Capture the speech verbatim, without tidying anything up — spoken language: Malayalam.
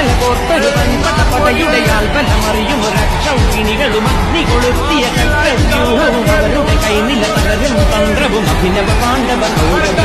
തല കോർത്തൊരു പൻപട്ട പടയുടെയാൽ ബലമറിയും രക്ഷൗകിണികളും അഗ്നി കൊളുത്തിയ ചക്രവ്യൂഹവും അവരുടെ കൈനില തകരും തന്ത്രവും അഭിനവ പാണ്ഡവ